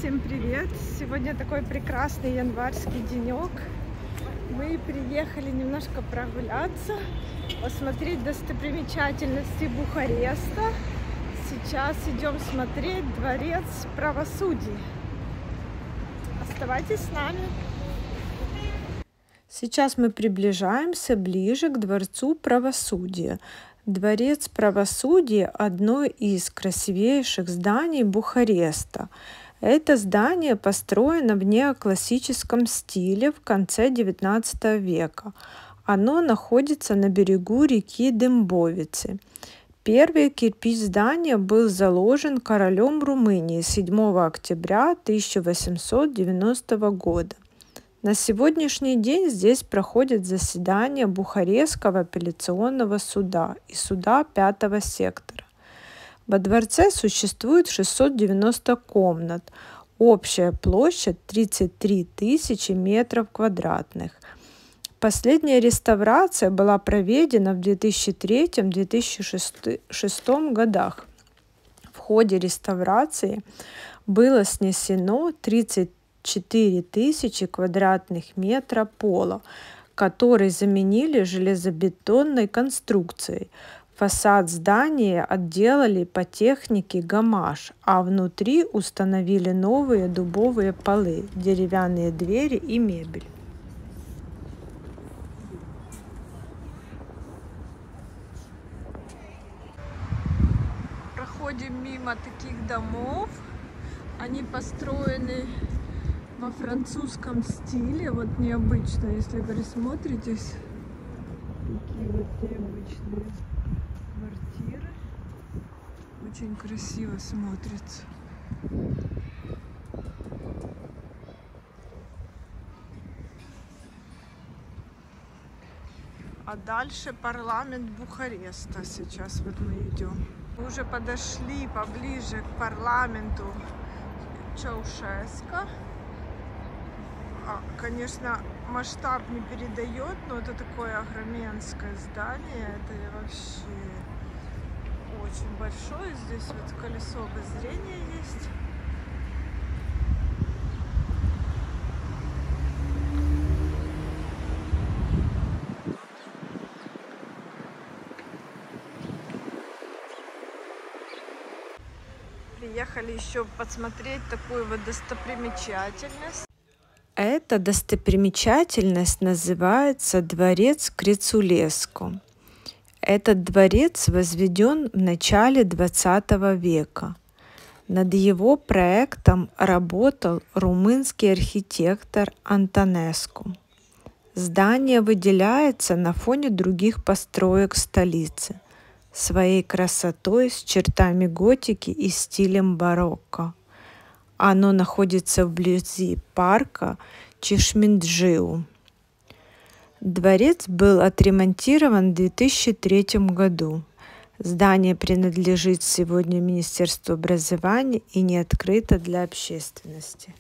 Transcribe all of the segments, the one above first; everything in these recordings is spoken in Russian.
Всем привет! Сегодня такой прекрасный январский денек. Мы приехали немножко прогуляться, посмотреть достопримечательности Бухареста. Сейчас идем смотреть Дворец правосудия. Оставайтесь с нами. Сейчас мы приближаемся ближе к Дворцу правосудия. Дворец правосудия – одно из красивейших зданий Бухареста. Это здание построено в неоклассическом стиле в конце XIX века. Оно находится на берегу реки Дымбовицы. Первый кирпич здания был заложен королем Румынии 7 октября 1890 года. На сегодняшний день здесь проходят заседания Бухарестского апелляционного суда и суда 5-го сектора. Во дворце существует 690 комнат, общая площадь 33 тысячи метров квадратных. Последняя реставрация была проведена в 2003-2006 годах. В ходе реставрации было снесено 34 тысячи квадратных метров пола, который заменили железобетонной конструкцией. Фасад здания отделали по технике гамаш, а внутри установили новые дубовые полы, деревянные двери и мебель. Проходим мимо таких домов. Они построены во французском стиле, вот необычно, если вы присмотритесь. Такие вот необычные квартиры. Очень красиво смотрится. А дальше парламент Бухареста. Сейчас вот мы идем. Мы уже подошли поближе к парламенту Чаушеско. Конечно, масштаб не передает, но это такое огроменское здание. Это вообще очень большое. Здесь вот колесо обозрения есть. Приехали еще посмотреть такую вот достопримечательность. Эта достопримечательность называется Дворец Крицулеску. Этот дворец возведен в начале XX века. Над его проектом работал румынский архитектор Антонеску. Здание выделяется на фоне других построек столицы своей красотой, с чертами готики и стилем барокко. Оно находится вблизи парка Чишминджиу. Дворец был отремонтирован в 2003 году. Здание принадлежит сегодня Министерству образования и не открыто для общественности.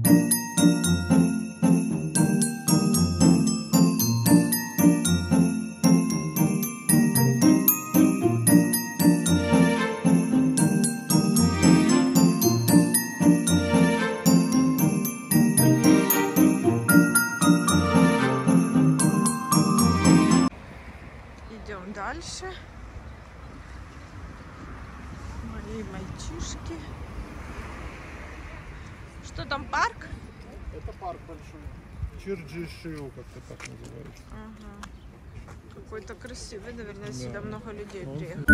Дальше мои мальчишки. Что там, парк? Это парк большой. Чирджишиу, как-то так называется. Ага. Какой-то красивый, наверное, да. Сюда много людей приехало.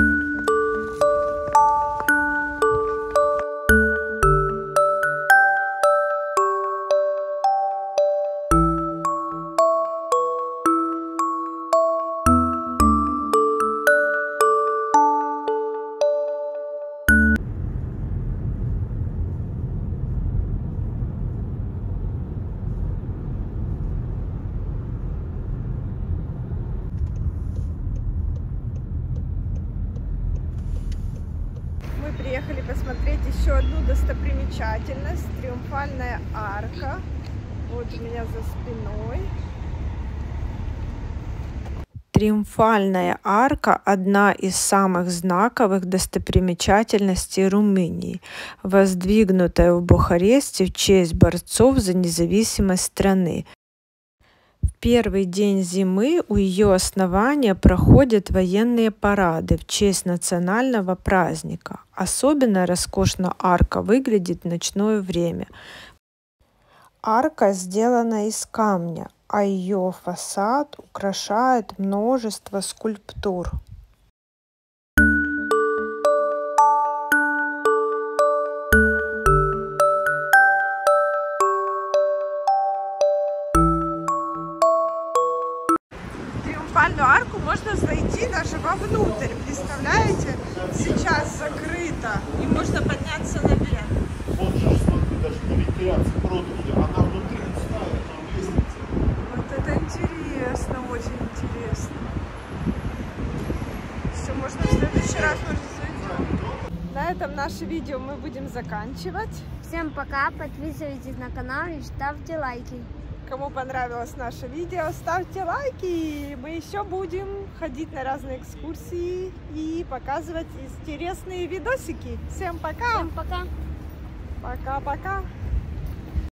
Приехали посмотреть еще одну достопримечательность. Триумфальная арка. Вот у меня за спиной. Триумфальная арка – одна из самых знаковых достопримечательностей Румынии, воздвигнутая в Бухаресте в честь борцов за независимость страны. В первый день зимы у ее основания проходят военные парады в честь национального праздника. Особенно роскошно арка выглядит в ночное время. Арка сделана из камня, а ее фасад украшает множество скульптур. В Триумфальную арку можно зайти даже вовнутрь, представляете? Сейчас закрыто, и можно подняться наверх. Вот же, смотри, даже на вентиляции продали, она внутри пустая, там лестница. Вот это интересно, очень интересно. Все, можно в следующий раз зайти. На этом наше видео мы будем заканчивать. Всем пока, подписывайтесь на канал и ставьте лайки. Кому понравилось наше видео, ставьте лайки. Мы еще будем ходить на разные экскурсии и показывать интересные видосики. Всем пока! Всем пока! Пока-пока!